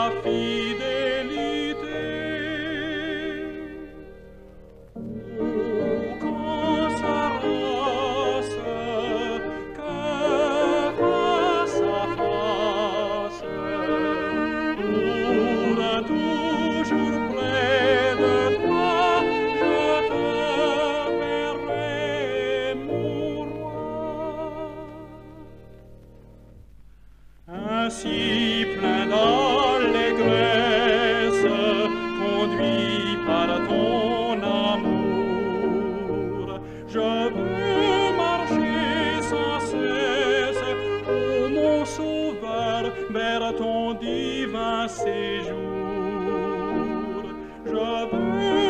fidélité. Oh, quand sa race, cœur face à face, pour toujours près de toi, je te verrai, mon roi. Ainsi plein d'allégresse, conduit par ton amour, je veux marcher sans cesse, ô mon sauveur, vers ton divin séjour. Je veux